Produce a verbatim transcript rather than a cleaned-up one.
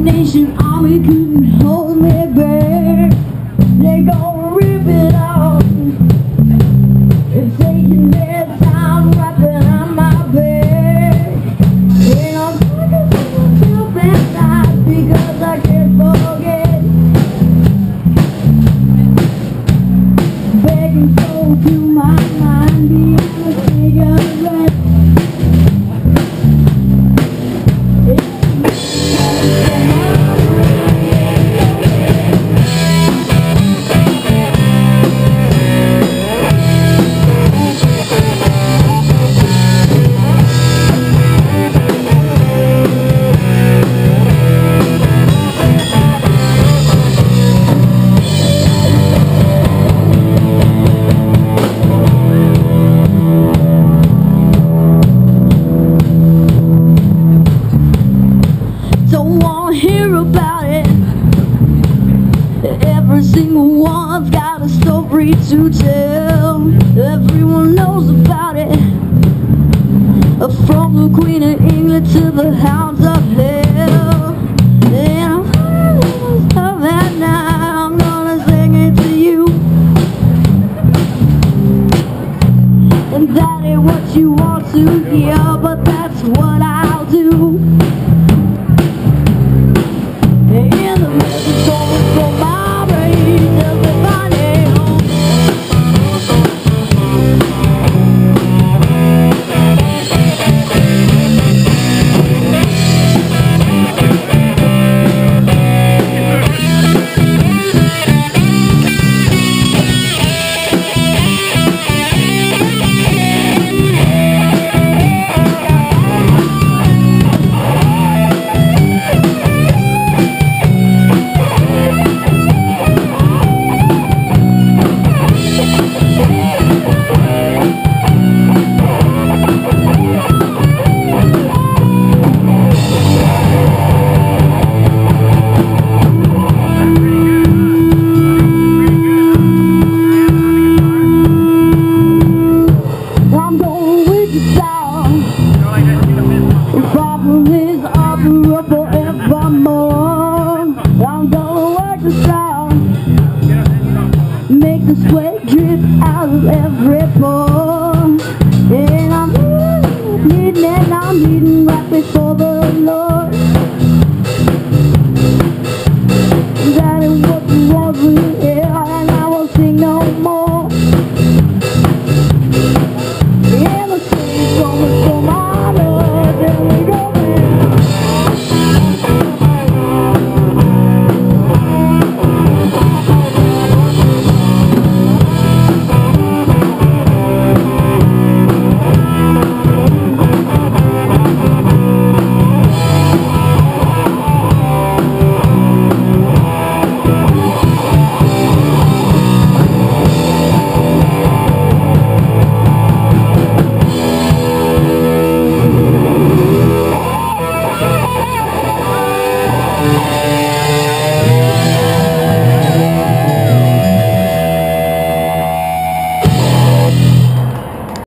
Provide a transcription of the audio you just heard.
nation army couldn't hold me back. They gon' rip it off if they can let sound right behind my back. And I'm talking to myself at night because I can't forget. Begging so to my mind beyond a cigarette. Don't wanna hear about it. Every single one's got a story to tell. Everyone knows about it, from the Queen of England to the hounds of hell. And I'm gonna stop at night, I'm gonna sing it to you. And that ain't what you want to hear, but that's what I'll do. And the message coming from my brain tells me my name. Make the sweat drip out of every pore. And I'm bleeding and I'm bleeding right before the Lord. That is what you want to hear, and I won't sing no more. And the sing's coming from my Lord, there we go, man. Yeah.